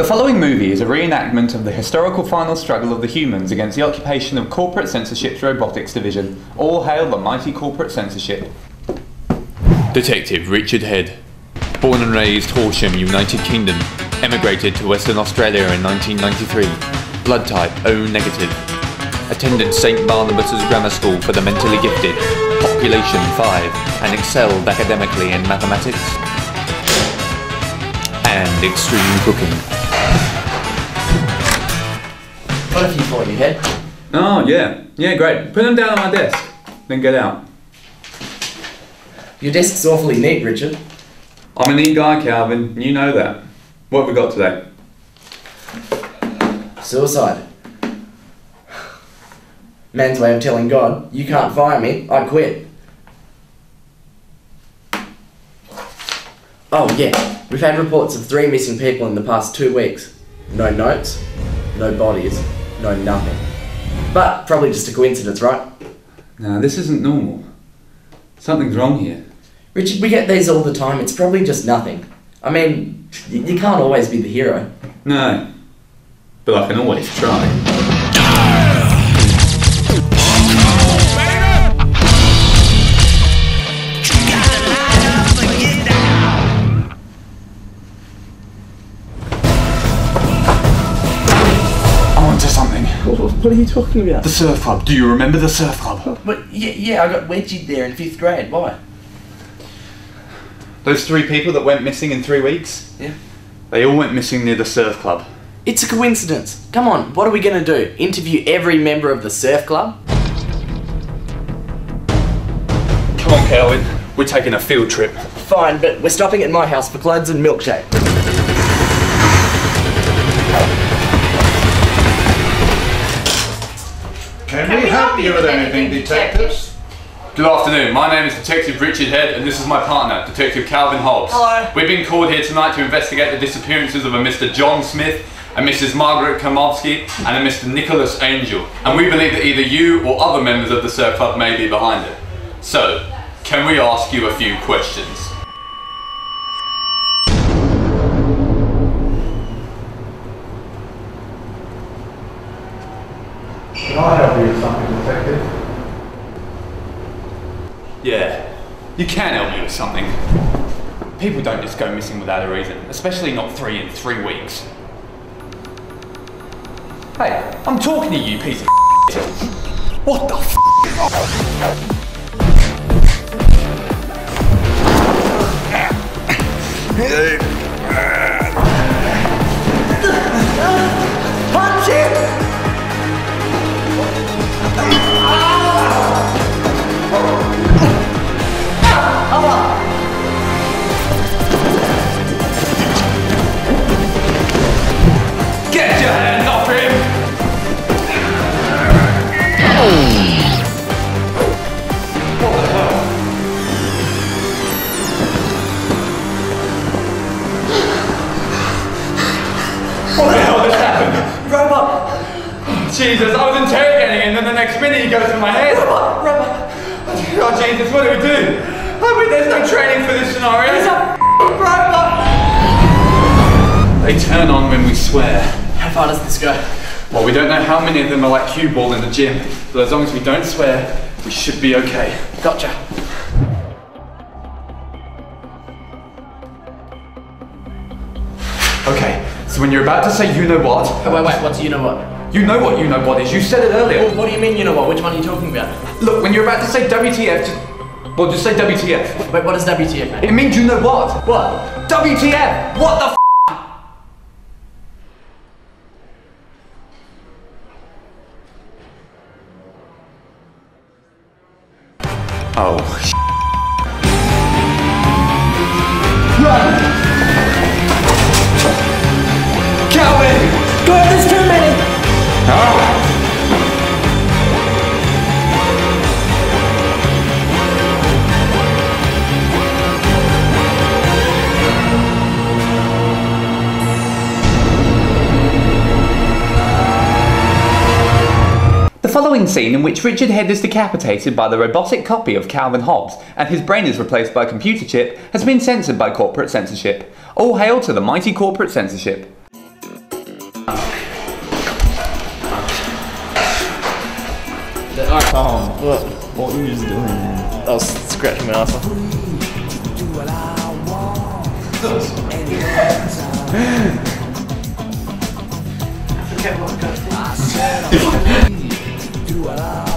The following movie is a reenactment of the historical final struggle of the humans against the occupation of corporate censorship's robotics division. All hail the mighty corporate censorship. Detective Richard Head. Born and raised Horsham, United Kingdom. Emigrated to Western Australia in 1993. Blood type O negative. Attended St Barnabas's Grammar School for the mentally gifted. Population 5. And excelled academically in mathematics. And extreme cooking. What have you for your head? Oh, yeah. Yeah, great. Put them down on my desk. Then get out. Your desk's awfully neat, Richard. I'm a neat guy, Calvin. You know that. What have we got today? Suicide. Man's way of telling God, you can't fire me, I quit. Oh yeah, we've had reports of 3 missing people in the past 2 weeks. No notes, no bodies, no nothing. But probably just a coincidence, right? No, this isn't normal. Something's wrong here. Richard, we get these all the time, it's probably just nothing. I mean, you can't always be the hero. No, but I can always try. I'm onto something. What are you talking about? The surf club. Do you remember the surf club? But yeah, I got wedged there in 5th grade. Why? Those 3 people that went missing in 3 weeks? Yeah. They all went missing near the surf club. It's a coincidence. Come on, what are we gonna do? Interview every member of the surf club? Come on, Calvin. We're taking a field trip. Fine, but we're stopping at my house for clothes and milkshake. Can we help you with anything, detectives? Good afternoon, my name is Detective Richard Head and this is my partner, Detective Calvin Hobbes. Hello. We've been called here tonight to investigate the disappearances of a Mr. John Smith, a Mrs. Margaret Komowski and a Mr. Nicholas Angel. And we believe that either you or other members of the surf club may be behind it. So, can we ask you a few questions? Can I help you with something, detective? Yeah, you can help me with something. People don't just go missing without a reason, especially not 3 in 3 weeks. Hey, I'm talking to you, piece of What the f? Punch him! Get your hands off him! What the hell? What the hell just happened? Robot! Jesus, I was interrogating him and then the next minute he goes in my head. Robot! Oh Jesus, what do we do? I mean, there's no training for this scenario. He's a robot! They turn on when we swear. How far does this go? Well, we don't know how many of them are like cue ball in the gym, but as long as we don't swear, we should be okay. Gotcha. Okay, so when you're about to say you know what... Oh, wait, what's you know what? You know what is, you said it earlier. Well, what do you mean you know what? Which one are you talking about? Look, when you're about to say WTF, just say WTF. Wait, what does WTF mean? It means you know what. What? WTF! What the f? Oh, Run! Calvin! God, there's too many! Oh. The following scene, in which Richard Head is decapitated by the robotic copy of Calvin Hobbes and his brain is replaced by a computer chip, has been censored by corporate censorship. All hail to the mighty corporate censorship. Tom, what were you just doing, man? I was scratching my ass off. I forget what I got.